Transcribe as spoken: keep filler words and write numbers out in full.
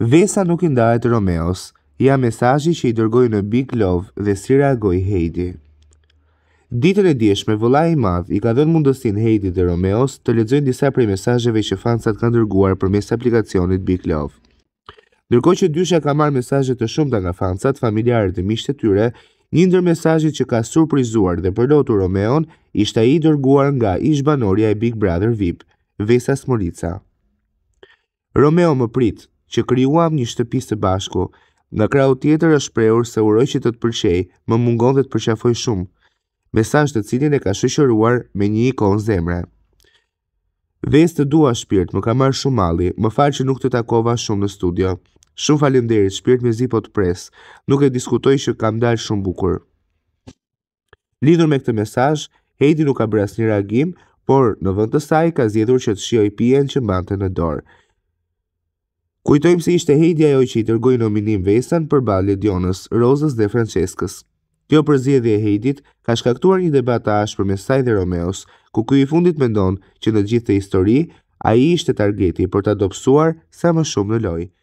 Vesa nuk i ndahet Romeos, ja mesazhi që i dërgoi në Big Love dhe si reagoi Heidi. Ditën e dieshme, vëllai i madh i ka dhënë mundësinë Heidi dhe Romeos të lexojnë disa prej mesazheve që fansat kanë dërguar përmes aplikacionit Big Love. Ndërkohë që dysha ka marrë mesazhe të shumta nga fansat, familjarët dhe miqtë e tyre, një ndër mesazhet që ka surprizuar dhe përlotur Romeon ishte ai i dërguar nga ish-banorja e Big Brother V I P, Vesa Smolica. Romeo më prit që krijuam një shtëpi së bashku. Nga krahu tjetër është shprehur se uroj që të të pëlqej, më mungon dhe të përqafoj shumë. Mesazh të cilin e ka shoqëruar me një ikon zemre. Ves të dua shpirt, më ka marrë shumë malli, më fal që nuk të takova shumë në studio. Shumë faleminderit, shpirt me zi po të pres. Nuk e diskutoj që kam dalë shumë bukur. Lidhur me këtë mesazh, Heidi nuk ka bërë asnjë reagim, por në vend të saj ka zgjedhur që të shijojë pijen që mbante në dorë. Kujtojmë se ishte Heidi ajo që i dërgoi nominim Vesan përballë Dionës, Rozës dhe Franceskës. Kjo përzgjedhje e Heidit ka shkaktuar një debat të ashpër mes saj dhe Romeos, ku ky i fundit mendon që në gjithë këtë histori ai ishte targeti për ta dobësuar sa më shumë në lojë.